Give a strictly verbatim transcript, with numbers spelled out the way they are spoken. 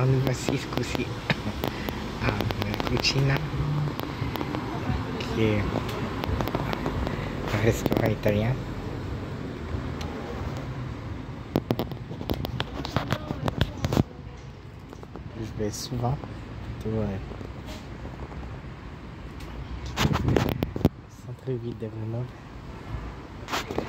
Alors nous voici ce coup-ci à la cucina, qui est un restaurant italien. Je vais souvent au euh, centre-ville de Grenoble.